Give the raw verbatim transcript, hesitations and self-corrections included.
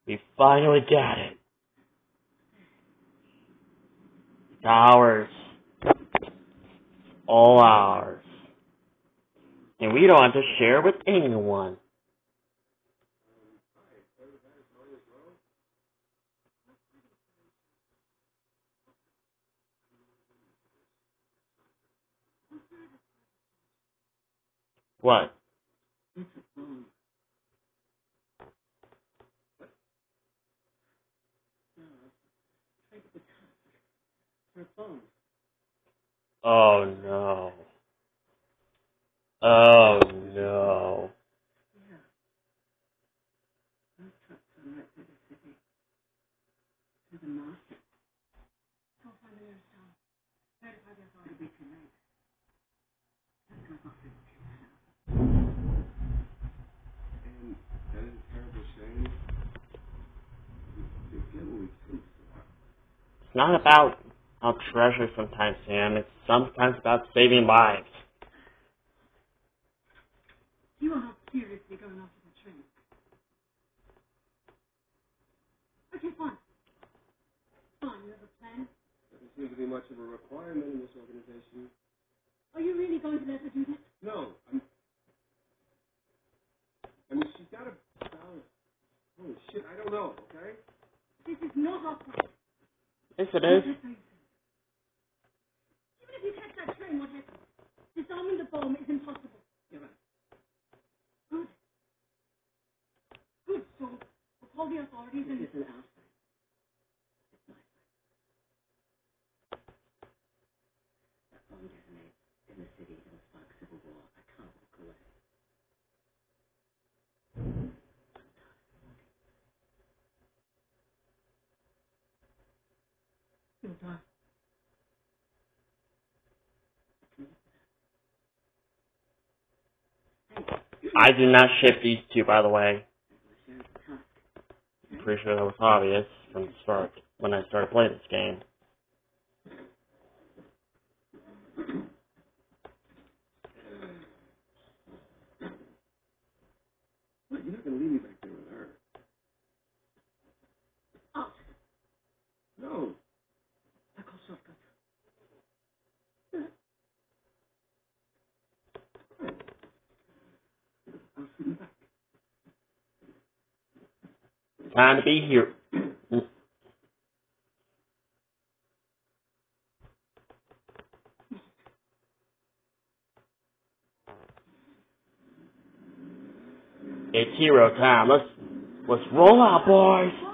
We finally got it. It's ours. All ours. And we don't have to share with anyone. What? Oh no. Oh no. It's not about our treasure sometimes, Sam. It's sometimes about saving lives. You are not seriously going after the train. Okay, fine. Fine, you have a plan? Doesn't seem to be much of a requirement in this organization. Are you really going to let her do this? No, I'm... I mean, she's got a balance. Holy shit, I don't know, okay? This is not our plan. Yes, it is. Even if you catch that train, what happens? Disarming the bomb is impossible. You're right. Good. Good, so we'll call the authorities and... This isn't our fight. It's my fight. That bomb detonates in the city. It'll spark civil war. I can't walk away. You'll die. I do not ship these two, by the way. I'm pretty sure that was obvious from the start when I started playing this game. What, you're not going to leave me back there with her? Out. No. I call shotgun. I'll see you back. Time to be here. It's hero time. Let's let's roll out, boys.